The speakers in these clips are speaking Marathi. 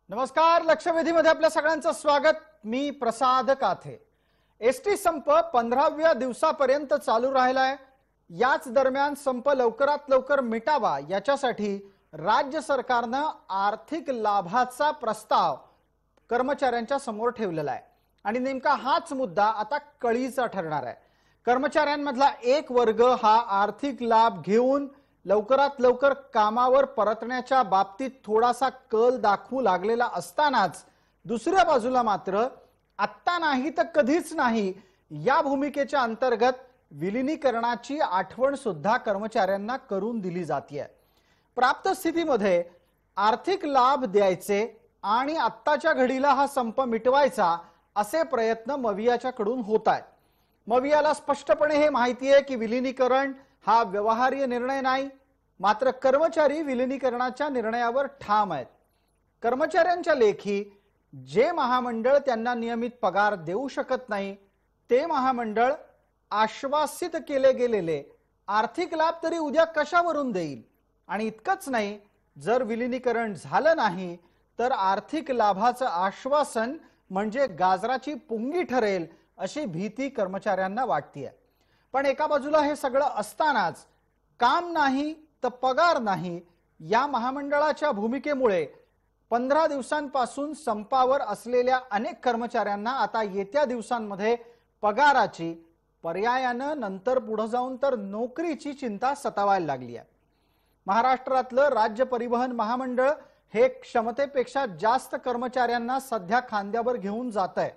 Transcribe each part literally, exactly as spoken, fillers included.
नमस्कार, लक्षवेधीमध्ये आपल्या सगळ्यांचं स्वागत। मी प्रसाद काथे। एसटी संप पंधराव्या दिवसापर्यंत चालू राहिला आहे। याच दरम्यान संप लवकरात लवकर मिटावा याच्यासाठी राज्य सरकारने आर्थिक लाभाचा प्रस्ताव कर्मचाऱ्यांच्या समोर ठेवलेला आहे आणि नेमका हाच मुद्दा आता कळीचा ठरणार आहे। कर्मचाऱ्यांमधला एक वर्ग हा आर्थिक लाभ घेऊन लवकरात लवकर कामावर परतण्याच्या बाबतीत थोडासा कल दाखवू लागलेला असतानाच दुसऱ्या बाजूला मात्र आत्ता नाही तर कधीच नाही या भूमिकेच्या अंतर्गत विलीनीकरणाची आठवण सुद्धा कर्मचाऱ्यांना करून दिली जाते। प्राप्त स्थितीमध्ये आर्थिक लाभ द्यायचे आणि आत्ताच्या घडीला हा संप मिटवायचा असे प्रयत्न मवियाच्याकडून होत आहेत। मवियाला स्पष्टपणे हे माहिती आहे की विलीनीकरण हा व्यवहार्य निर्णय नाही, मात्र कर्मचारी विलीनीकरणाच्या निर्णयावर ठाम आहेत। कर्मचाऱ्यांच्या लेखी जे महामंडळ त्यांना नियमित पगार देऊ शकत नाही ते महामंडळ आश्वासित केले गेलेले आर्थिक लाभ तरी उद्या कशावरून देईल। आणि इतकंच नाही, जर विलीनीकरण झालं नाही तर आर्थिक लाभाचं आश्वासन म्हणजे गाजराची पुंगी ठरेल अशी भीती कर्मचाऱ्यांना वाटते। पण एका बाजूला हे सगळं असतानाच काम नाही तर पगार नाही या महामंडळाच्या भूमिकेमुळे पंधरा दिवसांपासून संपावर असलेल्या अनेक कर्मचाऱ्यांना आता येत्या दिवसांमध्ये पगाराची पर्यायानं नंतर पुढे जाऊन तर नोकरीची चिंता सतावायला लागली आहे। महाराष्ट्रातलं राज्य परिवहन महामंडळ हे क्षमतेपेक्षा जास्त कर्मचाऱ्यांना सध्या खांद्यावर घेऊन जात आहे।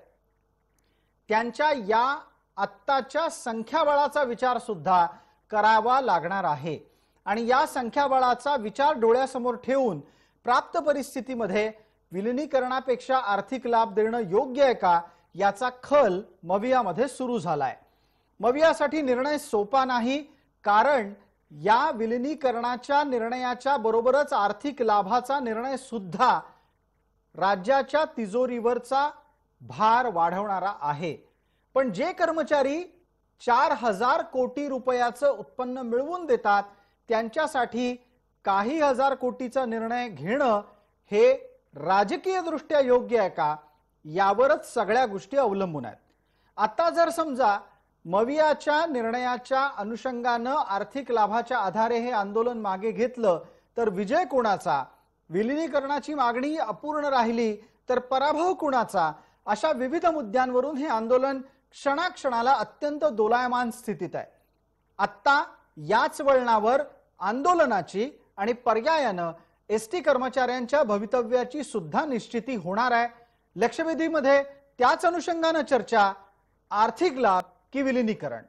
त्यांच्या या आत्ताच्या संख्याबळाचा विचार सुद्धा करावा लागणार आहे आणि या संख्याबळाचा विचार डोळ्यासमोर ठेवून प्राप्त परिस्थितीमध्ये विलीनीकरणापेक्षा आर्थिक लाभ देणं योग्य आहे का याचा खल मवियामध्ये सुरू झालाय। मवियासाठी निर्णय सोपा नाही, कारण या विलीनीकरणाच्या निर्णयाच्या बरोबरच आर्थिक लाभाचा निर्णय सुद्धा राज्याच्या तिजोरीवरचा भार वाढवणारा आहे। पण जे कर्मचारी चार हजार कोटी रुपयाचं उत्पन्न मिळवून देतात त्यांच्यासाठी काही हजार कोटीचा निर्णय घेणं हे राजकीय दृष्ट्या योग्य आहे का यावरच सगळ्या गोष्टी अवलंबून आहेत। आता जर समजा मवियाच्या निर्णयाच्या अनुषंगानं आर्थिक लाभाच्या आधारे हे आंदोलन मागे घेतलं तर विजय कोणाचा, विलीनीकरणाची मागणी अपूर्ण राहिली तर पराभव कोणाचा, अशा विविध मुद्द्यांवरून हे आंदोलन क्षणाक्षणाला अत्यंत दोलायमान स्थितीत आहे। आता याच वळणावर आंदोलनाची आणि पर्यायानं एसटी कर्मचाऱ्यांच्या भवितव्याची सुद्धा निश्चिती होणार आहे। लक्षवेधीमध्ये त्याच अनुषंगानं चर्चा, आर्थिक लाभ की विलीनीकरण।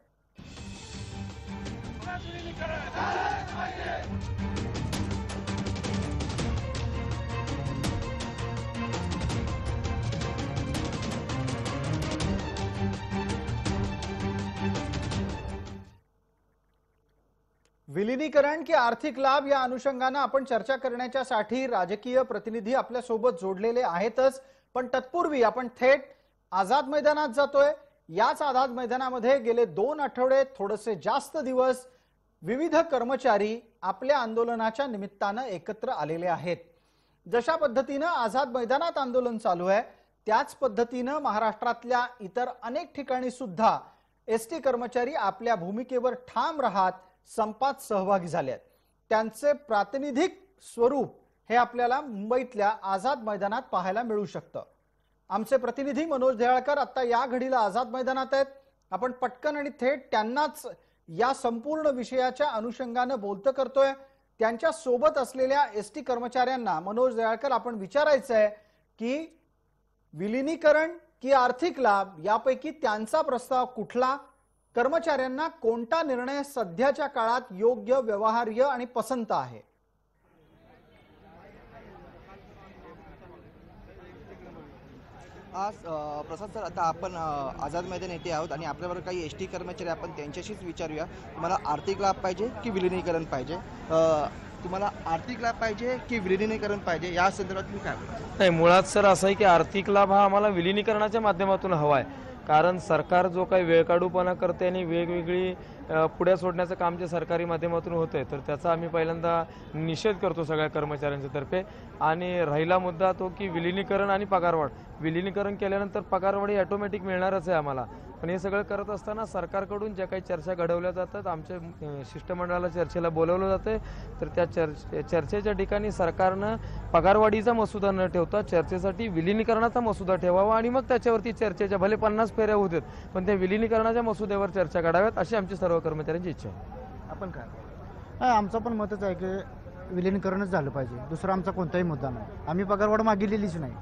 विलीनीकरण की आर्थिक लाभ या अनुषंगाने आपण चर्चा करण्यासाठी राजकीय प्रतिनिधी आपल्या सोबत जोडलेले आहेतच, पण तत्पूर्वी आपण थेट आझाद मैदानात जातोय। याच आझाद मैदानामध्ये गेले दोन आठवडे थोडेसे जास्त दिवस विविध कर्मचारी आपल्या आंदोलनाच्या निमित्तानं एकत्र आलेले आहेत। जशा पद्धतीने आझाद मैदानात आंदोलन चालू आहे त्याच पद्धतीने महाराष्ट्रातल्या इतर अनेक ठिकाणी सुद्धा एसटी कर्मचारी आपल्या भूमिकेवर ठाम राहत संपात सहभागी झाले आहेत। त्यांचे प्रातिनिधिक स्वरूप हे आपल्याला मुंबईतल्या आझाद मैदानात पाहायला मिळू शकतं। आमचे प्रतिनिधी मनोज देहाळकर आता या घडीला आझाद मैदानात आहेत। आपण पटकन आणि थेट त्यांनाच या संपूर्ण विषयाच्या अनुषंगाने बोलतं करतोय। त्यांच्या सोबत असलेल्या एसटी कर्मचाऱ्यांना मनोज देहाळकर आपण विचारायचं आहे की विलीनीकरण की आर्थिक लाभ यापैकी त्यांचा प्रस्ताव कुठला, कर्मचाऱ्यांना कोणता निर्णय सध्याच्या काळात योग्य, व्यवहार्य आणि पसंत आहे। आज प्रसाद सर, आता आपण आझाद मैदान येथे आहोत आणि आपल्याबरोबर काही एसटी कर्मचारी आपण त्यांच्याशीच विचारूया, तुम्हाला आर्थिक लाभ पाहिजे की विलीनीकरण पाहिजे, तुम्हाला आर्थिक लाभ पाहिजे की विलीनीकरण पाहिजे या संदर्भात तुम्ही काय बोलता? नाही, मुळात सर असं आहे की आर्थिक लाभ हा आम्हाला विलीनीकरणाच्या माध्यमातून हवा आहे। कारण सरकार जो काही वेळकाढूपणा करते आणि वेगवेगळी अ, पुढे सोडण्याचं काम जे सरकारी माध्यमातून होतं आहे तर त्याचा आम्ही पहिल्यांदा निषेध करतो सगळ्या कर्मचाऱ्यांच्या तर्फे. आणि राहिला मुद्दा तो की विलिनीकरण आणि पगारवाढ. विलिनीकरण केल्यानंतर पगारवाढी ऑटोमॅटिक मिळणारच आहे आम्हाला, पण हे सगळं करत असताना सरकारकडून ज्या काही चर्चा घडवल्या जातात, आमच्या अ, शिष्टमंडळाला चर्चेला बोलवलं जातं, तर त्या चर्चे चर्चेच्या ठिकाणी सरकारनं पगारवाढीचा मसुदा न ठेवता चर्चेसाठी विलिनीकरणाचा मसुदा ठेवावा आणि मग त्याच्यावरती चर्चेच्या भले पन्नास फेऱ्या होतात पण त्या विलिनीकरणाच्या मसुद्यावर चर्चा काढाव्यात अशी आमची सर्व कर्मचाऱ्यांची इच्छा आहे. आपण काय हा, आमचं पण मतच आहे की विलिनीकरणच झालं पाहिजे. दुसरा आमचा कोणताही मुद्दा नाही. आम्ही पगारवाढ मागितलेलीच नाही.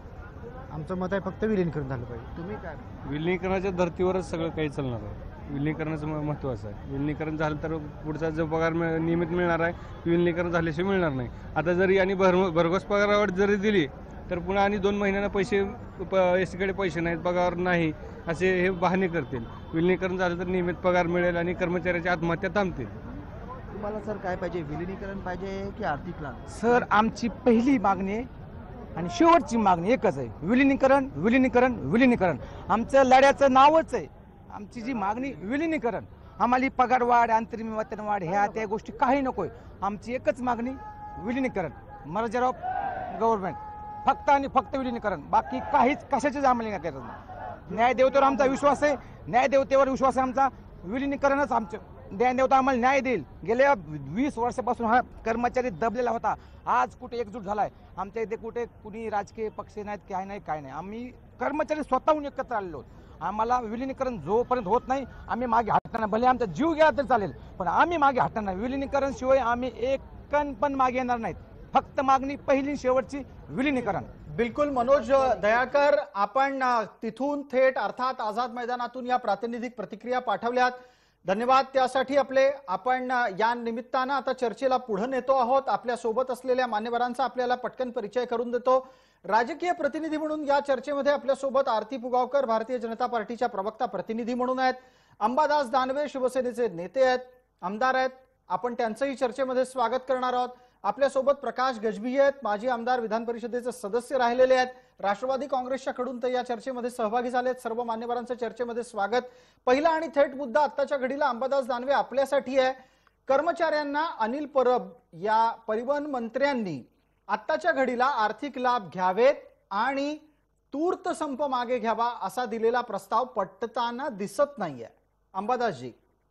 आमचं मत आहे फक्त विलिनीकरण झालं पाहिजे. तुम्ही काय विलिनीकरणाच्या धर्तीवरच सगळं काही चालणार आहे. विलिनीकरणाचं म- महत्त्वाचं आहे. विलिनीकरण झालं तर पुढचा जो पगार मिळ- नियमित मिळणार आहे विलिनीकरण झाल्याशिवाय मिळणार नाही. आता जरी आणि भर भरघोस पगारावर जरी दिली तर पुन्हा आणि दोन महिन्यांना पैसे एस टीकडे पैसे नाहीत, पगार नाही असे हे बहाणे करतील. विलिनीकरण झालं तर नियमित पगार मिळेल आणि कर्मचाऱ्याची आत्महत्या थांबतील. तुम्हाला सर काय पाहिजे, विलिनीकरण पाहिजे की आर्थिक लाभ? सर आमची पहिली मागणी आणि शेवटची मागणी एकच आहे, विलिनीकरण विलिनीकरण विलिनीकरण. आमचं लढ्याचं नावच आहे. आमची जी मागणी विलिनीकरण. आम्हाला पगारवाढ अंतरिम वेतनवाढ ह्या त्या गोष्टी काही नकोय. आमची एकच मागणी विलिनीकरण, मर्जर ऑफ गव्हर्नमेंट, फक्त आणि फक्त विलिनीकरण. बाकी काहीच कशाचीच आम्हाला नाही करायचं नाही. न्यायदेवतेवर आमचा विश्वास आहे. न्यायदेवतेवर विश्वास आहे आमचा. विलिनीकरणच आमचं. न्यायदेवता आम्हाला न्याय देईल. गेल्या वीस वर्षापासून हा कर्मचारी दबलेला होता. आज कुठे एकजूट झालाय. आमच्या इथे कुठे कुणी राजकीय पक्ष नाहीत, काय नाही काय नाही. आम्ही कर्मचारी स्वतःहून एकत्र आलेलो आहोत. आम्हाला विलिनीकरण जोपर्यंत होत नाही आम्ही मागे हटणार नाही. भले आमचा जीव गेला तरी चालेल पण आम्ही मागे हटणार नाही. विलिनीकरण शिवाय आम्ही एक कण पण मागे येणार नाहीत. फक्त मागणी पहिली शेवटची विलिनीकरण. बिलकुल मनोज दयाकर, आपण अ, तिथून थेट अर्थात आझाद मैदानातून या प्रातिनिधिक प्रतिक्रिया पाठवल्यात. धन्यवाद त्यासाठी आपले. आपण अ, या निमित्तानं आता चर्चेला पुढे नेतो आहोत. आपल्या सोबत असलेल्या मान्यवरांचा आपल्याला पटकन परिचय करून देतो. राजकीय प्रतिनिधी म्हणून या चर्चेमध्ये आपल्यासोबत आरती पुगावकर भारतीय जनता पार्टीच्या प्रवक्ता प्रतिनिधी म्हणून आहेत. अंबादास दानवे शिवसेनेचे नेते आहेत, आमदार आहेत. आपण त्यांचंही चर्चेमध्ये स्वागत करणार आहोत. आपल्यासोबत प्रकाश गजभिये आहेत, माजी आमदार, विधान परिषदेचे सदस्य राहिलेले आहेत. राष्ट्रवादी काँग्रेसच्या कडून ते या चर्चेमध्ये सहभागी झालेत. सर्व मान्यवरांचं चर्चेमध्ये स्वागत. पहिला आणि थेट मुद्दा आत्ताच्या घडीला अंबादास दानवे आपल्यासाठी आहे. कर्मचाऱ्यांना अनिल परब या परिवहन मंत्र्यांनी आत्ताच्या घडीला आर्थिक लाभ घ्यावेत आणि तूर्त संप मागे घ्यावा असा दिलेला प्रस्ताव पटताना दिसत नाहीये. अंबादासजी,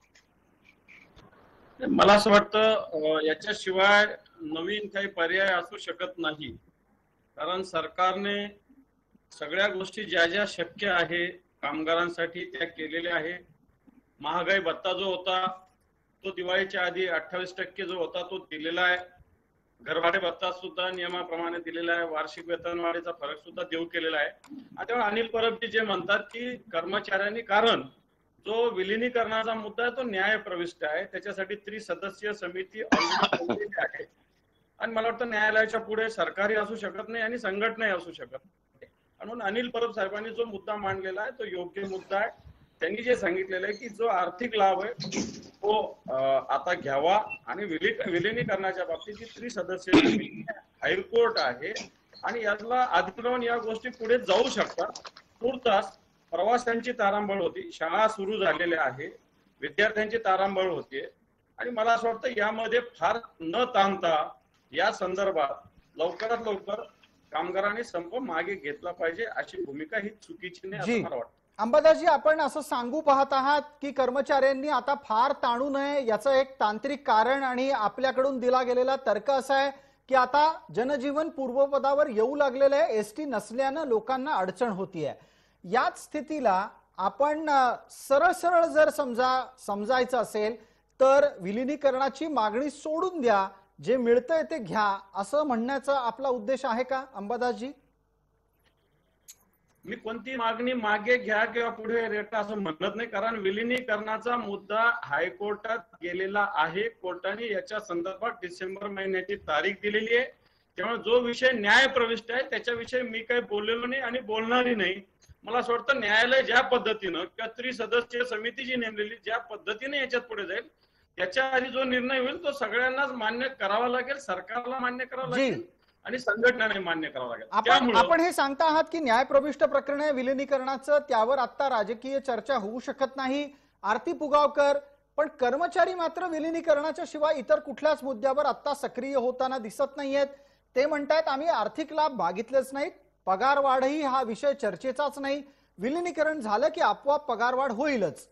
मला असं वाटतं अ, याच्याशिवाय नवीन काही पर्याय असू शकत नाही. कारण सरकारने सगळ्या गोष्टी ज्या ज्या शक्य आहे कामगारांसाठी त्या केलेल्या आहे. महागाई भत्ता जो होता तो दिवाळीच्या आधी अठ्ठावीस टक्के जो होता तो दिलेला आहे. घरभाडे भत्ता सुद्धा नियमाप्रमाणे दिलेला आहे. वार्षिक वेतनवाढीचा फरक सुद्धा देऊ केलेला आहे. आता अनिल परबजी जे म्हणतात की कर्मचाऱ्यांनी, कारण जो विलिनीकरणाचा मुद्दा आहे तो न्याय प्रविष्ट आहे, त्याच्यासाठी त्रिसदस्यीय समिती ऑलरेडी आहे आणि मला वाटतं न्यायालयाच्या पुढे सरकारी असू शकत नाही आणि संघटनाही असू शकत नाही. म्हणून अनिल परब साहेबांनी जो मुद्दा मांडलेला आहे तो योग्य मुद्दा आहे. त्यांनी जे सांगितलेलं आहे की जो आर्थिक लाभ आहे तो आता घ्यावा आणि विली विलिनीकरणाच्या बाबतीत जी त्रिसदस्यीय समिती हायकोर्ट आहे आणि यातला अधिग्रहण या गोष्टी पुढे जाऊ शकतात. तुर्तास प्रवाशांची तारांबळ होती, शाळा सुरू झालेल्या आहे, विद्यार्थ्यांची तारांबळ होतीये आणि मला असं वाटतं यामध्ये फार न ताणता या संदर्भात लवकरात लवकर कामगारांनी संप मागे घेतला पाहिजे अशी भूमिका ही चुकीची नाही असं मला वाटतं. अंबादासजी, आपण असं सांगू पाहत आहात की कर्मचाऱ्यांनी आता फार ताणू नये, याचं एक तांत्रिक कारण आणि आपल्याकडून दिला गेलेला तर्क असा आहे की आता जनजीवन पूर्वपदावर येऊ लागलेलं आहे, एसटी नसल्यानं लोकांना अडचण होतीये. याच स्थितीला आपण सरळ सरळ जर समजा समजायचं असेल तर विलिनीकरणाची मागणी सोडून द्या, जे मिळतंय ते घ्या, असं म्हणण्याचा आपला उद्देश आहे का अंबादासजी? मी कोणती मागणी मागे घ्या किंवा पुढे रेटा असं म्हणत नाही, कारण विलिनीकरणाचा मुद्दा हायकोर्टात गेलेला आहे. कोर्टाने याच्या संदर्भात डिसेंबर महिन्याची तारीख दिलेली आहे. त्यामुळे जो विषय न्याय प्रविष्ट आहे त्याच्याविषयी मी काही बोललेलो नाही आणि बोलणारही नाही. मला असं वाटतं न्यायालय ज्या पद्धतीनं किंवा त्रिसदस्यीय समिती जी नेमलेली ज्या पद्धतीने याच्यात पुढे जाईल त्याच्या आधी जो निर्णय होईल तो सगळ्यांनाच मान्य करावा लागेल, सरकारला मान्य करावा लागेल आणि संघटनाने मान्य करावं लागेल. आपण त्यामुळं आपण हे सांगता आहात की न्यायप्रविष्ट प्रकरणे विलिनीकरणाचं त्यावर आता राजकीय चर्चा होऊ शकत नाही. आरती पुगावकर, पण कर्मचारी मात्र विलिनीकरणाच्या शिवाय इतर कुठल्याच मुद्द्यावर आता सक्रिय होताना दिसत नाहीयेत. ते म्हणतायत आम्ही आर्थिक लाभ मागितलेच नाहीत, पगार वाढही हा विषय चर्चेचाच नाही, विलिनीकरण झालं की आपोआप पगारवाढ होईलच.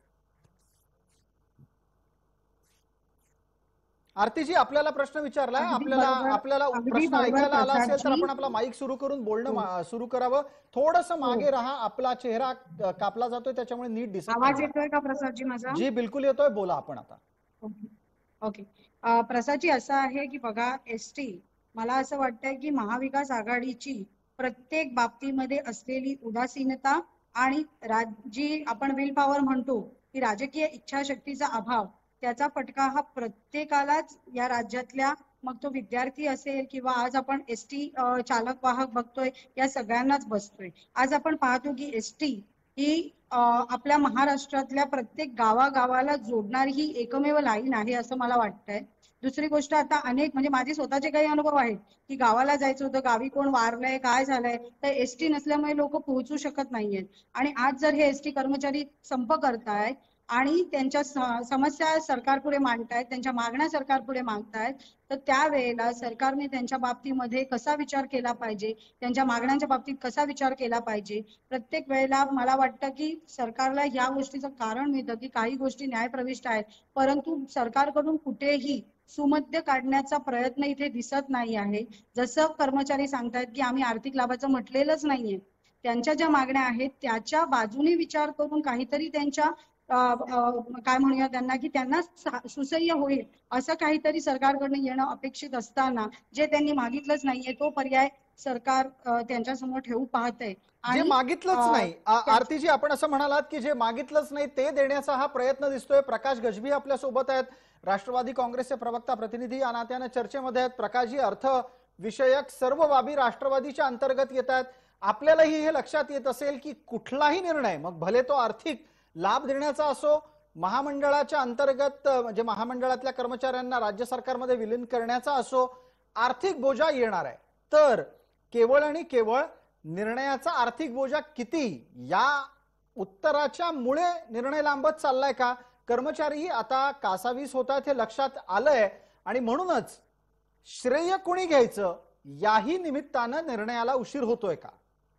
आरतीजी, आपल्याला प्रश्न विचारलाय, अगदी आपल्याला बरोबर. आपल्याला अगदी प्रश्न बरोबर, ऐकायला आला असेल तर प्रसादजी. आपण आपला माईक सुरू करून बोलणं हो. मा- सुरू करावं. थोडंसं मागे राहा, आपला चेहरा अ, कापला जातोय त्याच्यामुळे नीट दिसत आवाज नाही. येतोय का प्रसादजी माझा? जी बिलकुल येतोय, बोला आपण आता. Okay okay. अं, प्रसादजी, असं आहे की बघा, एस टी मला असं वाटतंय की महाविकास आघाडीची प्रत्येक बाबतीमध्ये असलेली उदासीनता आणि राज- जी आपण विल पॉवर म्हणतो की राजकीय इच्छाशक्तीचा अभाव, त्याचा फटका हा प्रत्येकालाच या राज्यातल्या, मग तो विद्यार्थी असेल किंवा आज आपण एस टी चालक वाहक बघतोय, या सगळ्यांनाच बसतोय. आज आपण पाहतो की एस टी ही अं, आपल्या महाराष्ट्रातल्या प्रत्येक गावागावाला जोडणारी ही एकमेव लाईन आहे असं मला वाटतंय. दुसरी गोष्ट, आता अनेक म्हणजे माझे स्वतःचे काही अनुभव आहेत की गावाला जायचं होतं, गावी कोण वारलंय, काय झालंय, तर एसटी नसल्यामुळे लोक पोहोचू शकत नाहीयेत. आणि आज जर हे एसटी कर्मचारी संप करतायत आणि त्यांच्या स- समस्या सरकारपुढे मांडतायत, त्यांच्या मागण्या सरकारपुढे मागतायत, तर त्यावेळेला सरकारने त्यांच्या बाबतीमध्ये कसा विचार केला पाहिजे, त्यांच्या मागण्यांच्या बाबतीत कसा विचार केला पाहिजे. प्रत्येक वेळेला मला वाटतं की सरकारला या गोष्टीचं कारण मिळतं की काही गोष्टी न्यायप्रविष्ट आहेत, परंतु सरकारकडून कुठेही सुमध्य काढण्याचा प्रयत्न इथे दिसत नाही आहे. जसं कर्मचारी सांगतायत की आम्ही आर्थिक लाभाचं म्हटलेलंच नाहीये, त्यांच्या ज्या मागण्या आहेत त्याच्या बाजूने विचार करून काहीतरी त्यांच्या अं, अं, काय म्हणूया त्यांना, की त्यांना सा- सुसह्य होईल असं काहीतरी सरकारकडनं येणं अपेक्षित असताना जे त्यांनी मागितलंच नाहीये तो पर्याय सरकार अं, त्यांच्या समोर ठेवू पाहतंय. जे मागितलंच अं, नाही, आ- आरतीजी, आपण असं म्हणालात की जे मागितलंच नाही ते देण्याचा हा प्रयत्न दिसतोय. प्रकाश गजभी आपल्या सोबत आहेत, राष्ट्रवादी काँग्रेसचे प्रवक्ता प्रतिनिधी या नात्याने चर्चेमध्ये आहेत. प्रकाशजी, अर्थ विषयक सर्व बाबी राष्ट्रवादीच्या अंतर्गत येत आहेत. आपल्यालाही हे लक्षात येत असेल की कुठलाही निर्णय, मग भले तो आर्थिक लाभ देण्याचा असो, महामंडळाच्या अंतर्गत अ, म्हणजे महामंडळातल्या कर्मचाऱ्यांना राज्य सरकारमध्ये विलीन करण्याचा असो, आर्थिक बोजा येणार आहे. तर केवळ आणि केवळ निर्णयाचा आर्थिक बोजा किती, या उत्तराच्या मुळे निर्णय लांबत चाललाय का? कर्मचारी आता कासावीस होतात हे लक्षात आलंय आणि म्हणूनच श्रेय कोणी घ्यायचं याही निमित्तानं निर्णयाला उशीर होतोय का?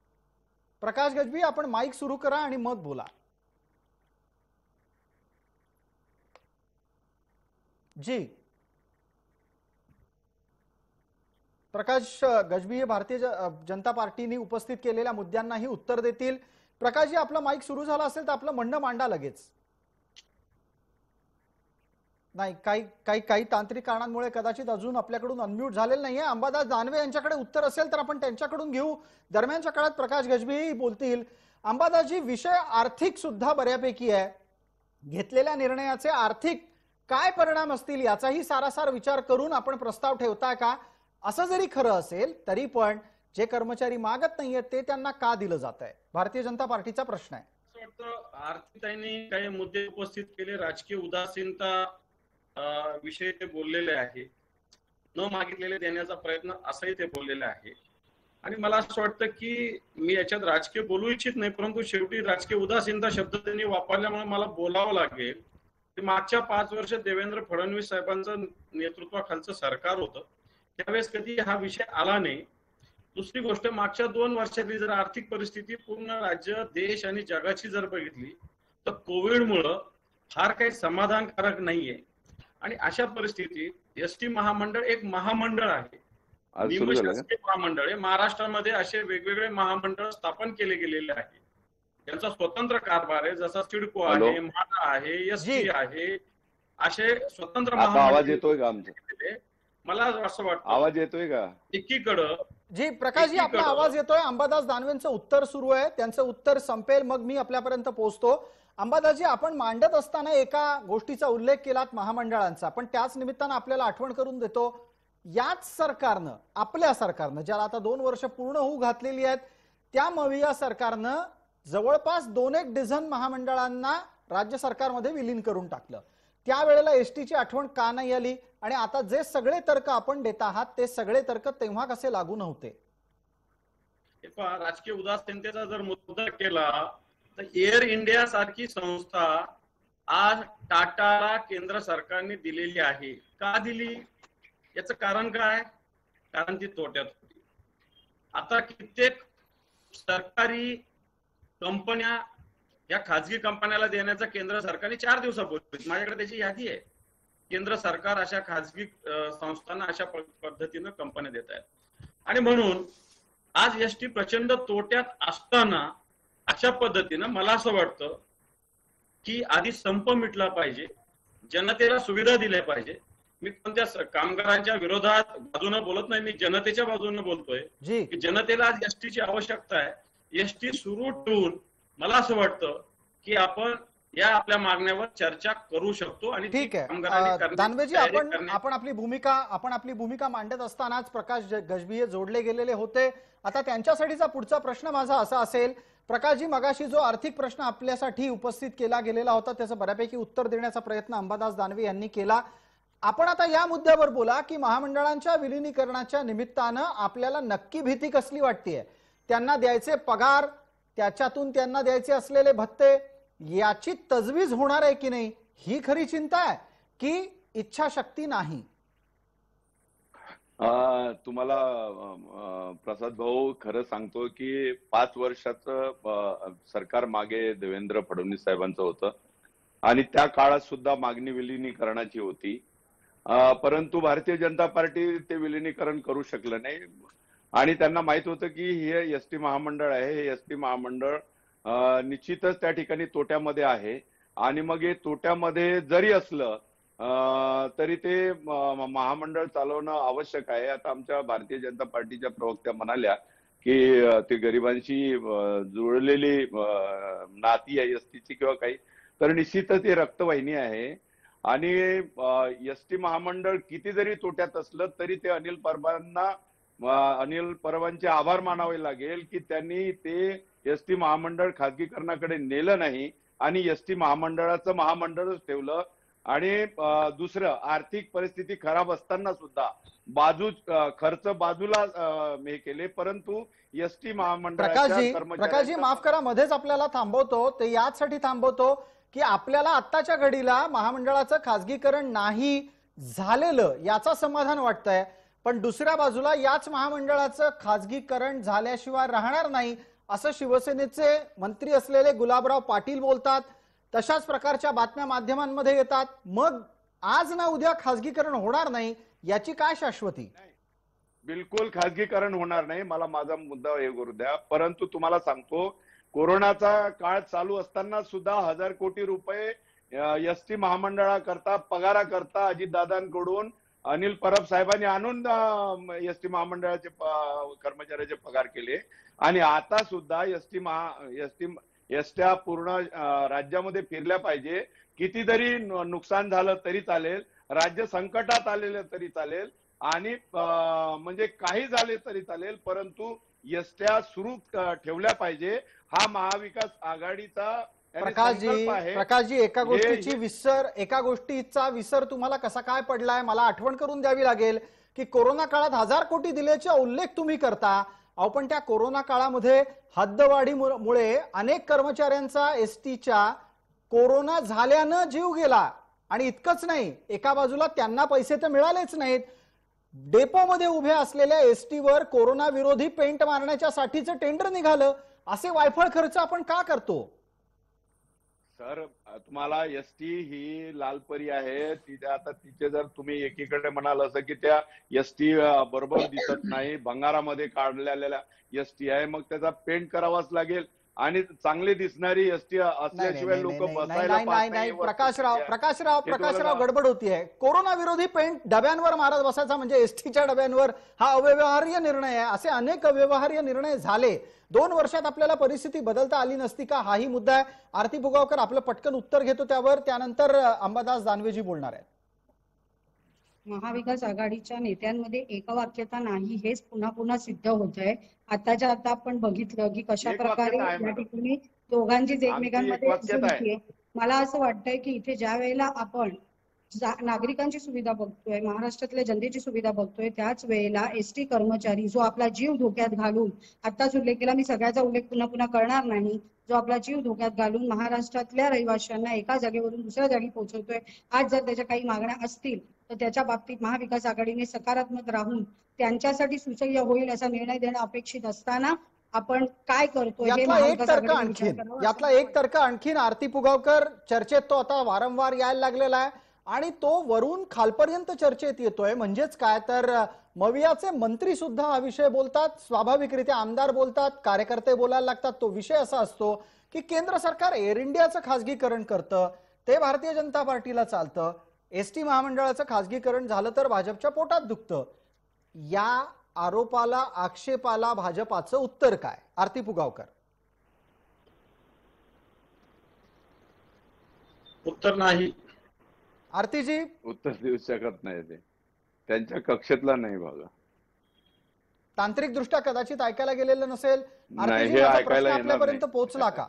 प्रकाश गजभी, आपण माईक सुरू करा आणि मत बोला. जी, प्रकाश गजभी हे भारतीय ज- जनता पार्टीने उपस्थित केलेल्या मुद्द्यांनाही उत्तर देतील. प्रकाशजी, आपला माईक सुरू झाला असेल तर आपलं म्हणणं मांडा लगेच. नाही, काही काही काही तांत्रिक कारणांमुळे कदाचित अजून आपल्याकडून अनम्यूट झालेलं नाहीये. अंबादास दानवे यांच्याकडे उत्तर असेल तर आपण त्यांच्याकडून घेऊ. दरम्यानच्या काळात प्रकाश गजभी बोलतील. अंबादासजी, विषय आर्थिक सुद्धा बऱ्यापैकी आहे. घेतलेल्या निर्णयाचे आर्थिक काय परिणाम असतील याचाही सारासार विचार करून आपण प्रस्ताव ठेवताय का? असं जरी खरं असेल तरी पण जे कर्मचारी मागत नाहीयेत ते त्यांना का दिलं जात आहे? भारतीय जनता पार्टीचा प्रश्न आहे. असं वाटतं आरतीताईंनी काही मुद्दे उपस्थित केले, राजकीय उदासीनता अं, विषयी ते बोललेले आहे, न मागितलेले देण्याचा प्रयत्न असंही ते बोललेले आहे. आणि मला असं वाटतं की मी याच्यात राजकीय बोलू इच्छित नाही, परंतु शेवटी राजकीय उदासीनता शब्द त्यांनी वापरल्यामुळे मला बोलावं लागेल. मागच्या पाच वर्ष देवेंद्र फडणवीस साहेबांचं नेतृत्वाखालचं सरकार होतं, त्यावेळेस कधी हा विषय आला नाही. दुसरी गोष्ट, मागच्या दोन वर्षातली जर आर्थिक परिस्थिती पूर्ण राज्य, देश आणि जगाची जर बघितली तर कोविडमुळं फार काही समाधानकारक नाहीये. आणि अशा परिस्थितीत एस टी महामंडळ एक महामंडळ आहे, निमशासकीय महामंडळ आहे. महाराष्ट्रामध्ये असे वेगवेगळे महामंडळ स्थापन केले गेलेले आहे, त्यांचा स्वतंत्र कारभार आहे. जसा सिडको आहे, म्हाडा आहे, एस टी आहे, असे स्वतंत्र आवाज येतोय का आमचा? मला असं वाटतं आवाज येतोय का? एकीकडं जी, प्रकाशजी, आपला आवाज येतोय. अंबादास दानवेंचं उत्तर सुरू आहे, त्यांचं उत्तर संपेल मग मी आपल्यापर्यंत पोहोचतो. अंबादासजी, आपण मांडत असताना एका गोष्टीचा उल्लेख केलात महामंडळांचा, पण त्याच निमित्तानं आपल्याला आठवण करून देतो, याच सरकारनं, आपल्या सरकारनं, ज्याला आता दोन वर्ष पूर्ण होऊ घातलेली आहेत, त्या मविया सरकारनं जवळपास दोन एक डझन महामंडळांना राज्य सरकारमध्ये विलीन करून टाकलं. त्यावेळेला एसटीची आठवण का नाही आली आणि आता जे सगळे तर्क आपण देत आहात ते सगळे तर्क तेव्हा कसे लागू नव्हते? हे पहा, राजकीय उदासीनतेचा जर मुद्दा केला तर एअर इंडिया सारखी संस्था आज टाटाला केंद्र सरकारने दिलेली आहे. का दिली? याचं कारण काय? कारण ती तोट्यात होती. आता कित्येक सरकारी कंपन्या या खाजगी कंपन्याला देण्याचा केंद्र सरकारने चार दिवसापूर्वी, माझ्याकडे त्याची यादी आहे, केंद्र सरकार अशा खाजगी संस्थांना अशा पद्धतीनं कंपन्या देत आहेत. आणि म्हणून आज एसटी प्रचंड तोट्यात असताना अशा पद्धतीनं मला असं वाटतं की आधी संप मिटला पाहिजे, जनतेला सुविधा दिल्या पाहिजे. मी कोणत्या कामगारांच्या विरोधात बाजूने बोलत नाही, मी जनतेच्या बाजूने बोलतोय की जनतेला आज एसटीची आवश्यकता आहे. एसटी सुरू ठेवून मला असं वाटतं की आपण या आपल्या मागण्यावर चर्चा करू शकतो. आणि ठीक आहे दानवेजी, आपण आपण आपली भूमिका आपण आपली भूमिका मांडत असतानाच प्रकाश गजभिये जोडले गेलेले होते. आता त्यांच्यासाठीचा पुढचा प्रश्न माझा असा असेल, प्रकाशजी, मगाशी जो आर्थिक प्रश्न आपल्यासाठी उपस्थित केला गेलेला होता त्याचं बऱ्यापैकी उत्तर देण्याचा प्रयत्न अंबादास दानवे यांनी केला. आपण आता या मुद्द्यावर बोला की महामंडळांच्या विलिनीकरणाच्या निमित्तानं आपल्याला नक्की भीती कसली वाटतेय? त्यांना द्यायचे पगार, त्याच्यातून त्यांना द्यायचे असलेले भत्ते याची तजवीज होणार आहे की नाही, ही खरी चिंता आहे की इच्छाशक्ती नाही? तुम्हाला प्रसाद भाऊ खरं सांगतो की पाच वर्षाचं सरकार मागे देवेंद्र फडणवीस साहेबांचं होतं आणि त्या काळात सुद्धा मागणी विलिनीकरणाची होती, परंतु भारतीय जनता पार्टी ते विलिनीकरण करू शकलं नाही. आणि त्यांना माहित होतं की हे एसटी महामंडळ आहे, हे एसटी महामंडळ निश्चितच त्या ठिकाणी तोट्यामध्ये आहे. आणि मग हे तोट्यामध्ये जरी असलं तरी ते महामंडळ चालवणं आवश्यक आहे. आता आमच्या भारतीय जनता पार्टीच्या प्रवक्त्या म्हणाल्या की ते गरिबांशी जुळलेली नाती आहे एसटीची किंवा काही, तर निश्चितच ते रक्तवाहिनी आहे. आणि एसटी महामंडळ किती जरी तोट्यात असलं तरी ते अनिल परबांना अनिल परबांचे आभार मानावे लागेल की त्यांनी ते एसटी महामंडळ खाजगीकरणाकडे नेलं नाही आणि एसटी महामंडळाचं महामंडळच ठेवलं. आणि दुसरं, आर्थिक परिस्थिती खराब असताना सुद्धा बाजू खर्च बाजूला हे केले, परंतु एसटी प्रकाशजी प्रकाशजी माफ करा, मध्येच आपल्याला थांबवतो. ते यासाठी थांबवतो की आपल्याला आत्ताच्या घडीला महामंडळाचं खाजगीकरण नाही झालेलं याचा समाधान वाटतंय, पण दुसऱ्या बाजूला याच महामंडळाचं खाजगीकरण झाल्याशिवाय राहणार नाही असं शिवसेनेचे मंत्री असलेले गुलाबराव पाटील बोलतात. तशाच प्रकारच्या बातम्या माध्यमांमध्ये येतात. मग आज ना उद्या खाजगीकरण होणार नाही याची काय शाश्वती? बिलकुल खाजगीकरण होणार नाही, मला माझा मुद्दा हे करू द्या. परंतु तुम्हाला सांगतो, कोरोनाचा काळ चालू असताना सुद्धा हजार कोटी रुपये एसटी महामंडळाकरता पगाराकरता अजितदादांकडून अनिल परब साहेबांनी आणून एसटी महामंडळाचे कर्मचाऱ्याचे पगार केले. आणि आता सुद्धा एसटी महा एसटी एसट्या पूर्ण राज्यामध्ये फिरल्या पाहिजे. किती जरी नुकसान झालं तरी चालेल, राज्य संकटात आलेलं तरी चालेल, आणि म्हणजे काही झाले तरी चालेल, परंतु एसट्या सुरू ठेवल्या पाहिजे. हा महाविकास आघाडीचा प्रकाशजी प्रकाशजी एका गोष्टीची विसर एका गोष्टीचा विसर तुम्हाला कसा काय पडलाय? मला आठवण करून द्यावी लागेल की कोरोना काळात हजार कोटी दिल्याचा उल्लेख तुम्ही करता. अहो पण त्या कोरोना काळामध्ये हद्दवाढीमुळे अनेक कर्मचाऱ्यांचा एसटीच्या कोरोना झाल्यानं जीव गेला. आणि इतकंच नाही, एका बाजूला त्यांना पैसे तर मिळालेच नाहीत, डेपोमध्ये उभे असलेल्या एसटीवर कोरोना विरोधी पेंट मारण्याच्या साठीचं टेंडर निघालं. असे वायफळ खर्च आपण का करतो? सर, तुम्हाला एसटी ही लालपरी आहे. तिथे आता तिचे जर तुम्ही एकीकडे म्हणाल असं की त्या एसटी बरोबर दिसत नाही, भंगारामध्ये काढलेल्या एसटी आहे, मग त्याचा पेंट करावाच लागेल. आणि चांगली दिसणारी एसटी असल्याशिवाय लोक बसायला नाही नाही प्रकाशराव प्रकाशराव प्रकाशराव गडबड होतीये. कोरोना विरोधी पेंट डब्यांवर मारत बसायचा म्हणजे एसटीच्या डब्यांवर, हा अव्यवहार्य निर्णय आहे. असे अनेक अव्यवहार्य निर्णय झाले. दोन वर्षात आपल्याला परिस्थिती बदलता आली नसती का? हाही मुद्दा आहे. आरती पुगावकर आपलं पटकन उत्तर घेतो त्यावर, त्यानंतर अंबादास दानवेजी बोलणार आहेत. महाविकास आघाडीच्या नेत्यांमध्ये एकवाक्यता नाही हेच पुन्हा पुन्हा सिद्ध होत आहे. आताच्या आता आपण बघितलं की कशा प्रकारे या ठिकाणी दोघांचीच एकमेकांमध्ये. मला असं वाटतंय की इथे ज्या वेळेला आपण जा- नागरिकांची सुविधा बघतोय, महाराष्ट्रातल्या जनतेची सुविधा बघतोय, त्याच वेळेला एसटी कर्मचारी जो आपला जीव धोक्यात घालून, आत्ताच उल्लेख केला, मी सगळ्याचा उल्लेख पुन्हा पुन्हा करणार नाही, जो आपला जीव धोक्यात घालून महाराष्ट्रातल्या रहिवाशांना एका जागेवरून दुसऱ्या जागी पोहोचवतोय, आज जर त्याच्या काही मागण्या असतील तर त्याच्या बाबतीत महाविकास आघाडीने सकारात्मक राहून त्यांच्यासाठी सुसह्य होईल असा निर्णय देणं अपेक्षित असताना आपण काय करतोय हे यातला एक महाविकास तर्क आघाडीने आणखीन विचार करावा असं यातला मला एक तर्क आणखीन आरती पुगावकर चर्चेत तो आता वारंवार यायला लागलेला आहे आणि तो वरून खालपर्यंत चर्चेत येतोय. म्हणजेच काय तर मवियाचे मंत्री सुद्धा हा विषय बोलतात, स्वाभाविकरित्या आमदार बोलतात, कार्यकर्ते बोलायला लागतात. तो विषय असा असतो की केंद्र सरकार एअर इंडियाचं खासगीकरण करतं, ते भारतीय जनता पार्टीला चालतं, एसटी महामंडळाचं खासगीकरण झालं तर भाजपच्या पोटात दुखतं. या आरोपाला आक्षेपाला भाजपाचं उत्तर काय? आरती पुगावकर. उत्तर नाही. आरतीजी उत्तर देऊ शकत नाही, ते त्यांच्या कक्षेतला नाही बघा. तांत्रिक दृष्ट्या कदाचित ऐकायला गेलेलं नसेल. नाही, आरतीजी, हे माझा ऐकायला प्रश्न येणार आपल्यापर्यंत नाही. पोहोचला का?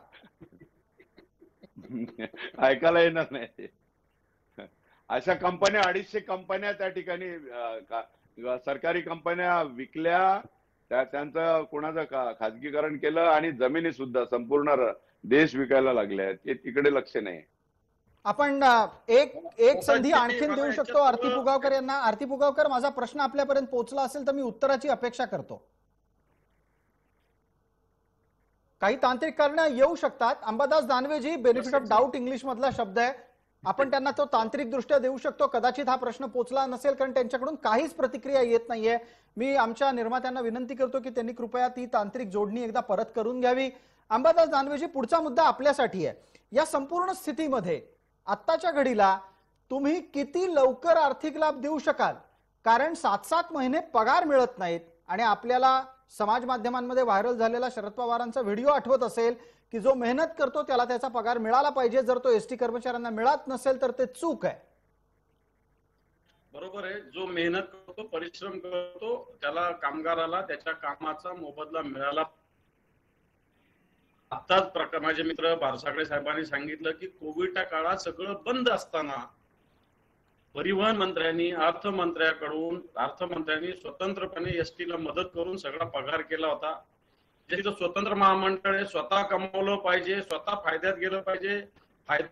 ऐकायला येणार नाही. अशा कंपन्या अडीचशे कंपन्या त्या ठिकाणी अं, का- सरकारी कंपन्या विकल्या, त्या त्यांचं कोणाचं का खाजगीकरण केलं आणि जमिनी सुद्धा संपूर्ण र- देश विकायला लागल्या. ते तिकडे लक्ष नाही. आपण अ, एक एक संधी आणखीन देऊ शकतो आरती पुगावकर यांना. आरती पुगावकर, माझा प्रश्न आपल्यापर्यंत पोहोचला असेल तर मी उत्तराची अपेक्षा करतो. काही तांत्रिक कारणं येऊ शकतात. Ambadas Danveji, benefit of doubt English मधला शब्द आहे, आपण त्यांना तो तांत्रिक दृष्ट्या देऊ शकतो. कदाचित हा प्रश्न पोहोचला नसेल कारण त्यांच्याकडून काहीच प्रतिक्रिया येत नाहीये. मी आमच्या निर्मात्यांना विनंती करतो की त्यांनी कृपया ती तांत्रिक जोडणी एकदा परत करून घ्यावी. अंबादास दानवेजी, पुढचा मुद्दा आपल्यासाठी आहे. या संपूर्ण स्थितीमध्ये आत्ताच्या घडीला तुम्ही किती लवकर आर्थिक लाभ देऊ शकाल? कारण सात सात महिने पगार मिळत नाहीत आणि आपल्याला समाज माध्यमांमध्ये व्हायरल झालेला शरद पवारांचा व्हिडिओ आठवत असेल की जो मेहनत करतो त्याला त्याचा पगार मिळाला पाहिजे, जर तो एसटी कर्मचाऱ्यांना मिळत नसेल तर ते चूक आहे. बरोबर आहे. जो मेहनत करतो, परिश्रम करतो, त्याला कामगाराला त्याच्या कामाचा मोबदला मिळाला. आताच प्रकार माझे मित्र बारसागडे साहेबांनी सांगितलं की कोविडच्या काळात सगळं बंद असताना परिवहन मंत्र्यांनी, अर्थमंत्र्याकडून अर्थमंत्र्यांनी स्वतंत्रपणे एसटीला मदत करून सगळा पगार केला होता. तिथं स्वतंत्र महामंडळ आहे, स्वतः कमवलं पाहिजे, स्वतः फायद्यात गेलं पाहिजे. फायदा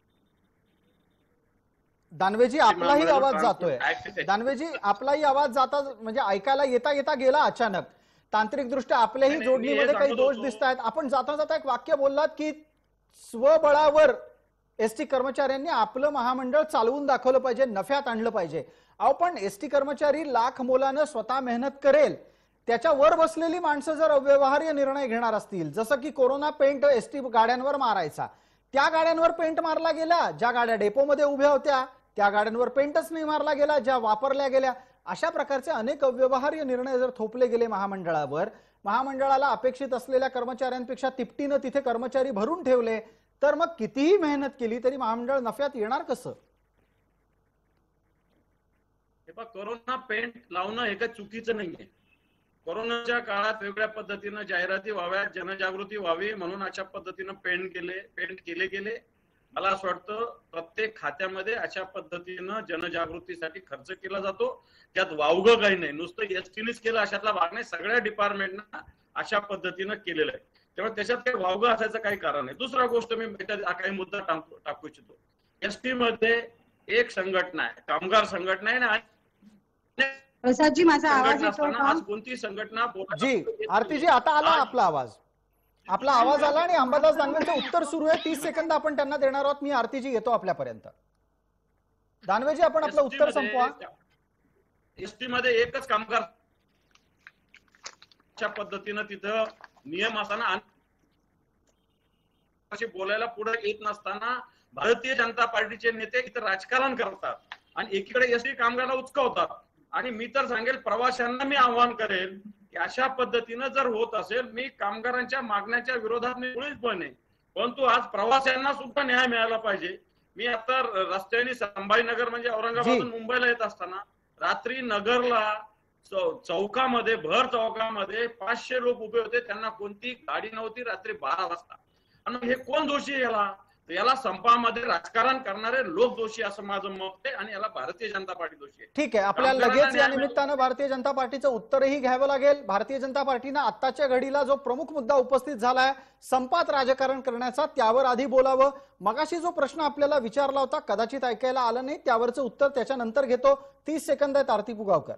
दानवेजी, आपलाही आवाज जातोय. दानवेजी, आपलाही आवाज जाता म्हणजे ऐकायला येता येता गेला अचानक. तांत्रिक दृष्ट्या आपल्याही जोडणीमध्ये काही दोष दिसत आहेत. आपण जाता जाता एक वाक्य बोललात की स्वबळावर एसटी कर्मचाऱ्यांनी आपलं महामंडळ चालवून दाखवलं पाहिजे, नफ्यात आणलं पाहिजे. अहो पण एसटी कर्मचारी लाख मोलानं स्वतः मेहनत करेल, त्याच्या वर बसलेली माणसं जर अव्यवहार्य निर्णय घेणार असतील, जसं की कोरोना पेंट एसटी गाड्यांवर मारायचा, त्या गाड्यांवर पेंट मारला गेला. ज्या गाड्या डेपोमध्ये उभ्या होत्या त्या गाड्यांवर पेंटच नाही मारला गेला, ज्या वापरल्या गेल्या. अशा प्रकारचे अनेक अव्यवहार्य निर्णय जर थोपले गेले महामंडळावर, महामंडळाला अपेक्षित असलेल्या कर्मचाऱ्यांपेक्षा तिपटीनं तिथे कर्मचारी भरून ठेवले, तर मग कितीही मेहनत केली तरी महामंडळ नफ्यात येणार कसं? हे बघ, कोरोना पेंट लावणं हे काही चुकीचं नाहीये. कोरोनाच्या काळात वेगळ्या पद्धतीनं जाहिराती व्हाव्यात, जनजागृती व्हावी म्हणून अशा पद्धतीनं पेंट केले पेंट केले गेले. मला असं वाटतं प्रत्येक खात्यामध्ये अशा पद्धतीनं जनजागृतीसाठी खर्च केला जातो. त्यात वावगं काही नाही, नुसतं एसटीनेच केलं अशातला भाग नाही, सगळ्या डिपार्टमेंटना अशा पद्धतीनं केलेलं आहे. त्यामुळे त्याच्यात काही वावगं असायचं काही कारण नाही. दुसरा गोष्ट मी काही मुद्दा टाकू टाकू इच्छितो. एसटी मध्ये एक संघटना आहे, कामगार संघटना आहे ना. प्रसादजी, माझा आवाज येतो का? आज कोणती संघटना जी आरतीजी, आता आला आपला आवाज. आपला आवाज आला आणि अंबादास दानवेंचं उत्तर सुरू आहे. तीस सेकंद आपण त्यांना देणार आहोत. मी आरतीजी येतो आपल्यापर्यंत. दानवेजी, आपण आपलं उत्तर संपवा. एसटी मध्ये एकच कामगार अशा पद्धतीनं तिथं नियम असताना बोलायला पुढे येत नसताना भारतीय जनता पार्टीचे नेते इथं राजकारण करतात आणि एकीकडे एसटी कामगारांना उचकवतात. आणि मी तर सांगेल, प्रवाशांना मी आव्हान करेल की अशा पद्धतीनं जर होत असेल, मी कामगारांच्या मागण्याच्या विरोधात मी मुळीच पण नाही, परंतु आज प्रवाशांना सुद्धा न्याय मिळाला पाहिजे. मी आता रस्त्याने संभाजीनगर म्हणजे औरंगाबादून मुंबईला येत असताना रात्री नगरला चौकामध्ये, भर चौकामध्ये पाचशे लोक उभे होते, त्यांना कोणती गाडी नव्हती रात्री बारा वाजता. आणि हे कोण दोषी? याला तर याला संपामध्ये राजकारण करणारे लोक दोषी असं माझं मत आहे आणि याला भारतीय जनता पार्टी दोषी आहे. ठीक आहे, आपल्याला कामगारांना लगेच या न्याय निमित्तानं भारतीय जनता पार्टीचं उत्तरही घ्यावं लागेल. भारतीय जनता पार्टीनं आत्ताच्या घडीला जो प्रमुख मुद्दा उपस्थित झालाय संपात राजकारण करण्याचा, त्यावर आधी बोलावं. मगाशी जो प्रश्न आपल्याला विचारला होता कदाचित ऐकायला आलं नाही, त्यावरचं उत्तर त्याच्यानंतर घेतो. तीस सेकंद आहेत आरती पुगावकर.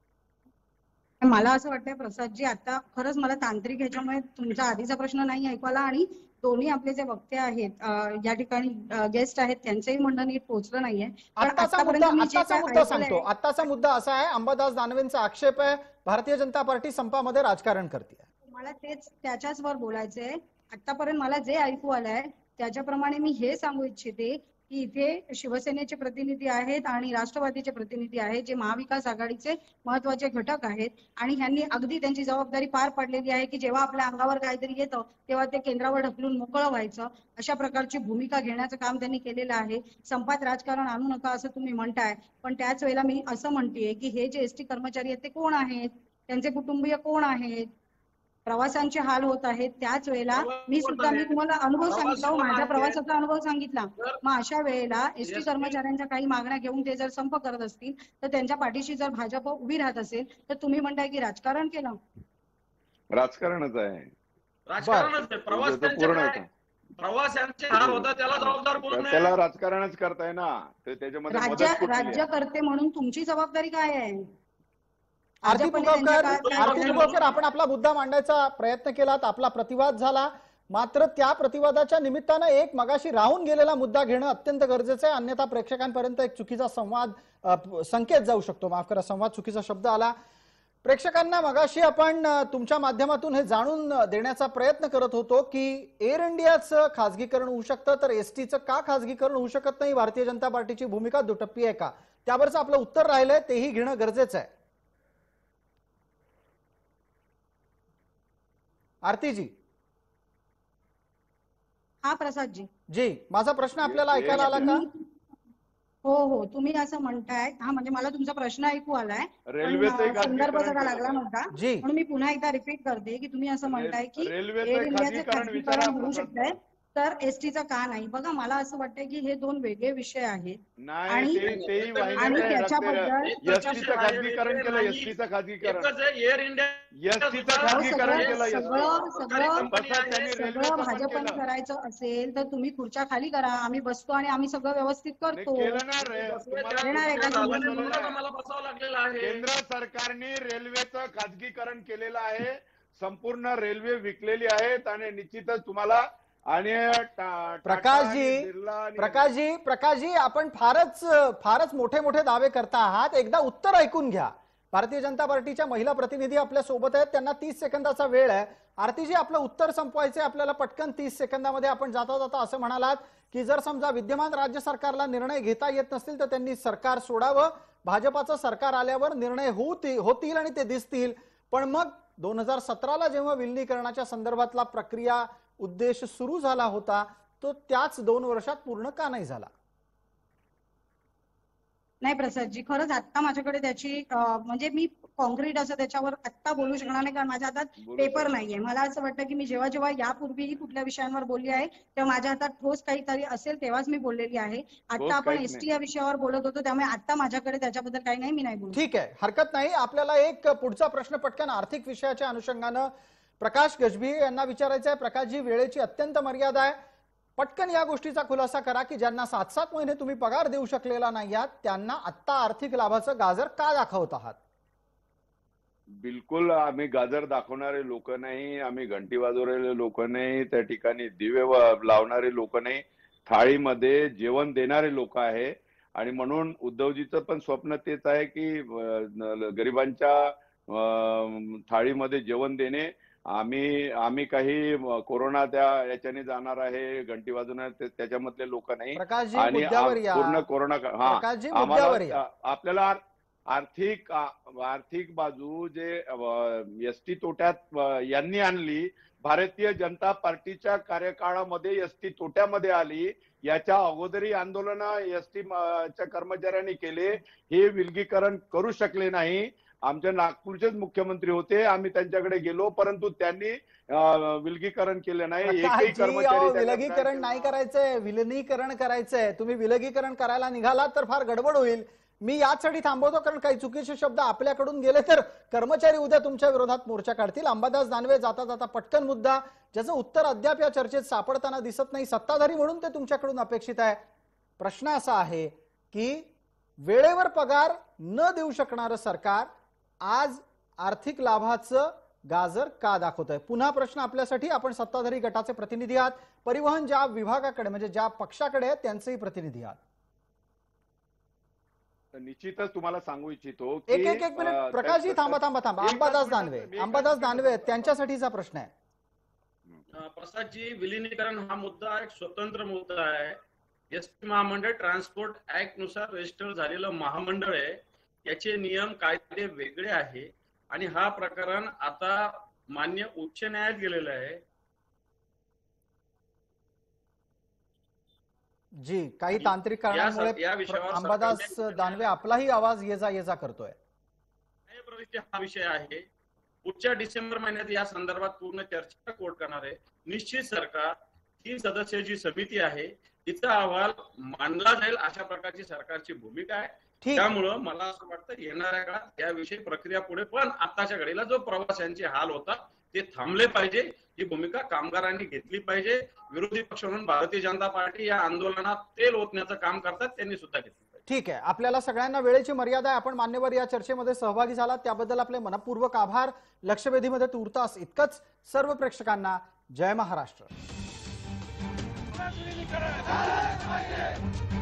मला असं वाटतंय प्रसादजी, आता खरंच मला तांत्रिक ह्याच्यामुळे तुमचा आधीचा प्रश्न नाही ऐकवला आणि दोन्ही आपले जे वक्ते आहेत अं, या ठिकाणी गेस्ट आहेत त्यांचंही म्हणणं नीट पोहोचलं नाहीये. पण आत्ताचा आतापर्यंत मुद्दा मी जे आत्ताचा काय मुद्दा ऐकलंय- सांगतो. आत्ताचा मुद्दा असा आहे, अंबादास दानवेंचा आक्षेप आहे भारतीय जनता पार्टी संपामध्ये राजकारण करते. मला तेच त्याच्याच वर बोलायचंय. आतापर्यंत मला जे ऐकू आलंय त्याच्याप्रमाणे मी हे सांगू इच्छिते की इथे शिवसेनेचे प्रतिनिधी आहेत आणि राष्ट्रवादीचे प्रतिनिधी आहेत जे महाविकास आघाडीचे महत्वाचे घटक आहेत आणि ह्यांनी अगदी त्यांची जबाबदारी पार पाडलेली आहे की जेव्हा आपल्या अंगावर काहीतरी येतं तेव्हा ते केंद्रावर ढकलून मोकळं व्हायचं, अशा प्रकारची भूमिका घेण्याचं काम त्यांनी केलेलं आहे. संपात राजकारण आणू नका असं तुम्ही म्हणताय, पण त्याच वेळेला मी असं म्हणतेय की हे जे एसटी कर्मचारी आहेत ते कोण आहेत, त्यांचे कुटुंबीय कोण आहेत, प्रवासांचे हाल होत आहेत. त्याच वेळेला मी सुद्धा मी तुम्हाला अनुभव सांगितला, माझ्या प्रवासाचा अनुभव सांगितला. मग अशा वेळेला एसटी कर्मचाऱ्यांच्या काही मागण्या घेऊन ते जर संप करत असतील तर त्यांच्या पाठीशी जर भाजप उभी राहत असेल तर तुम्ही म्हणताय की राजकारण केलं. राजकारणच आहे, राजकारणच आहे. प्रवास पूर्ण त्यांच्या आहे. काय- प्रवाशांचे हाल होता त्याला जबाबदार कोण आहे? त्याला राजकारणच करताय ना, तर त्याच्यामध्ये राज्य मदत कुठली आहे? राज्यकर्ते म्हणून तुमची जबाबदारी काय आहे? आरती भाजपने पुगावकर त्यांच्या का- आरती पुगावकर आपण आपला मुद्दा मांडायचा प्रयत्न केलात, आपला प्रतिवाद झाला, मात्र त्या प्रतिवादाच्या निमित्तानं एक मगाशी राहून गेलेला मुद्दा घेणं अत्यंत गरजेचं आहे, अन्यथा प्रेक्षकांपर्यंत एक चुकीचा संवाद अ, संकेत जाऊ शकतो. माफ करा, संवाद चुकीचा शब्द आला. प्रेक्षकांना मगाशी आपण अ, तुमच्या माध्यमातून हे जाणून देण्याचा प्रयत्न करत होतो की एअर इंडियाचं खासगीकरण होऊ शकतं तर एसटीचं का खासगीकरण होऊ शकत नाही, भारतीय जनता पार्टीची भूमिका दुटप्पी आहे का, त्यावरचं आपलं उत्तर राहिलंय, तेही घेणं गरजेचं आहे. आरती जी. हा प्रसाद जी जी, माझा प्रश्न आपल्याला ऐकायला आला का? हो हो, तुम्ही असं म्हणताय. हा म्हणजे मला तुमचा प्रश्न ऐकू आलाय, रेल्वेचं पण, अं, खासगीकरण संदर्भ जरा केलं लागला पाहिजे. नव्हता जी. म्हणून मी पुन्हा एकदा रिपीट करते की तुम्ही असं म्हणताय की रेल्वेचं एअर इंडियाचं खासगीकरण खासगीकरण विचारा होऊ प्रसाद. शकतंय तर एसटीचं का नाही. बघा मला असं वाटतंय की हे दोन वेगळे विषय आहेत नाही, आणि- ते- तेही आणि वाहिन्या आहे, त्याच्याबद्दल- रस्ते- एसटीचं खासगीकरण केलं, एसटीचं खासगीकरण एकच आहे एअर इंडिया. एसटीचं अहो, खासगीकरण सगळं केलं. सगळं सगळं कंपनी आहे. त्यांनी सगळं रेल्वेचं पण भाजपने केलं. करायचं असेल तर तुम्ही खुर्च्या खाली करा, आम्ही बसतो आणि आम्ही सगळं व्यवस्थित नाही, करतो. केलं ना रे. तुम्हाला येणार आहे का तुम्हाला तुम्ही? बसवलेलं म्हणूनच आहे. आम्हाला बसावं लागलेलं आहे. केंद्र सरकारने रेल्वेचं खाजगीकरण केलेलं आहे, संपूर्ण रेल्वे विकलेली आहेत आणि निश्चितच तुम्हाला आणि टा- टाटा प्रकाशजी आणि बिर्ला आणि- प्रकाशजी प्रकाशजी आपण फारच फारच मोठे मोठे दावे करता आहात. एकदा उत्तर ऐकून घ्या. भारतीय जनता पार्टीच्या महिला प्रतिनिधी आपल्या सोबत आहेत, त्यांना तीस सेकंदाचा वेळ आहे. आरतीजी, आपलं उत्तर संपवायचंय आपल्याला पटकन तीस सेकंदामध्ये. आपण जाता जाता असं म्हणालात की जर समजा विद्यमान राज्य सरकारला निर्णय घेता येत नसतील तर त्यांनी सरकार सोडावं, भाजपाचं सरकार आल्यावर निर्णय होती होतील आणि ते दिसतील. पण मग दोन हजार सतराला जेव्हा विलिनीकरणाच्या संदर्भातला प्रक्रिया उद्देश सुरू झाला होता तो त्याच दोन वर्षात पूर्ण का नाही झाला? नाही प्रसादजी, खरंच आता माझ्याकडे त्याची अं, म्हणजे मी कॉन्क्रीट असं त्याच्यावर आता बोलू शकणार नाही कारण माझ्या हातात बोलू पेपर शकत नाहीये. मला असं वाटतं की मी जेव्हा जेव्हा यापूर्वीही कुठल्या विषयांवर बोलली आहे तेव्हा माझ्या हातात ठोस काहीतरी असेल तेव्हाच मी बोललेली आहे. ठोस आता आपण काहीच एसटी या विषयावर बोलत होतो त्यामुळे आता माझ्याकडे त्याच्याबद्दल काही नाही, मी नाही बोलू. ठीक आहे, हरकत नाही. आपल्याला एक पुढचा प्रश्न पटकन आर्थिक विषयाच्या अनुषंगानं प्रकाश गजभिये यांना विचारायचा आहे. प्रकाशजी, वेळेची अत्यंत मर्यादा आहे, पटकन या गोष्टीचा खुलासा करा की ज्यांना सात सात महिने तुम्ही पगार देऊ शकलेला नाही आहात त्यांना आत्ता आर्थिक लाभाचं गाजर का दाखवत आहात? बिलकुल आम्ही गाजर दाखवणारे लोक नाही, आम्ही घंटी वाजवलेले लोक नाही, त्या ठिकाणी दिवे व- लावणारे लोक नाही, थाळीमध्ये जेवण देणारे लोक आहे. आणि म्हणून उद्धवजीचं पण स्वप्न तेच आहे की अं, गरिबांच्या अं, थाळीमध्ये जेवण देणे. आम्ही आम्ही काही कोरोना त्या याच्याने जाणार आहे घंटी वाजवणार ते- त्याच्यामधले लोक नाही. प्रकाशजी, आणि मुद्द्यावर आ- या. पूर्ण कोरोना हा प्रकाशजी, मुद्द्यावर या. आम्हाला आपल्याला आर्थिक आर्थिक बाजू जे एसटी तोट्यात अ, यांनी आणली, भारतीय जनता पार्टीच्या कार्यकाळामध्ये एसटी तोट्यामध्ये आली. याच्या अगोदरही आंदोलन एसटी च्या कर्मचाऱ्यांनी केले, हे विलगीकरण करू शकले नाही. आमच्या नागपूरचेच मुख्यमंत्री होते, आम्ही त्यांच्याकडे गेलो, परंतु त्यांनी अं, विलगीकरण केलं नाही. एकही प्रकाशजी, अहो, कर्मचारी विलगीकरण नाही करायचंय, विलिनीकरण करायचंय. तुम्ही विलगीकरण करायला निघालात तर फार गडबड होईल. मी यासाठी थांबवतो, कारण काही चुकीचे शब्द आपल्याकडून गेले तर कर्मचारी उद्या तुमच्या विरोधात मोर्चा काढतील. अंबादास दानवे जाता जाता पटकन मुद्दा, ज्याचं उत्तर अद्याप या चर्चेत सापडताना दिसत नाही. सत्ताधारी म्हणून ते तुमच्याकडून अपेक्षित आहे. प्रश्न असा आहे की वेळेवर पगार न देऊ शकणारं सरकार आज आर्थिक लाभाचं गाजर का दाखवतंय? पुन्हा प्रश्न आपल्यासाठी. आपण सत्ताधारी गटाचे प्रतिनिधी आहात, परिवहन ज्या विभागाकडे म्हणजे ज्या पक्षाकडे आहेत त्यांचेही प्रतिनिधी आहात. निश्चितच तुम्हाला सांगू इच्छितो एक एक एक मिनिट अं, प्रकाशजी, थांबा थांबा थांबा. एकच अंबादास मिनिट, दानवे मी एकच अंबादास मिनिट दानवे बोलतो. त्यांच्यासाठीचा प्रश्न आहे. अं, प्रसादजी, विलिनीकरण हा मुद्दा एक स्वतंत्र मुद्दा आहे. एसटी महामंडळ ट्रान्सपोर्ट ऍक्ट नुसार रजिस्टर झालेलं महामंडळ आहे. याचे नियम कायदे वेगळे आहे आणि हा प्रकरण आता मान्य उच्च न्यायालयात गेलेलं आहे. जी, काही तांत्रिक कारणामुळे या विषयावर अंबादास सरकारने- दानवे आपलाही आवाज ये जा ये जा करतोय. न्यायप्रविष्टी हा विषय आहे. पुढच्या डिसेंबर महिन्यात या संदर्भात पूर्ण चर्चा कोर्ट करणार आहे. निश्चित सरकार तीन सदस्याची समिती आहे, तिचा अहवाल मानला जाईल अशा प्रकारची सरकारची भूमिका आहे. ठीक. त्यामुळं मला असं वाटतं येणाऱ्या काळात याविषयी प्रक्रिया पुढे, पण आताच्या घडीला जो प्रवाशांचे हाल होतात ते थांबले पाहिजे, ही भूमिका कामगारांनी घेतली पाहिजे. विरोधी पक्ष म्हणून भारतीय जनता पार्टी या आंदोलनात तेल ओतण्याचं काम करतात, त्यांनी सुद्धा घेतलं पाहिजे. ठीक आहे, आपल्याला सगळ्यांना वेळेची मर्यादा आहे. आपण मान्यवर या चर्चेमध्ये सहभागी झालात त्याबद्दल आपले मनपूर्वक आभार. लक्षवेधीमध्ये तूर्तास इतकंच. सर्व प्रेक्षकांना जय महाराष्ट्र.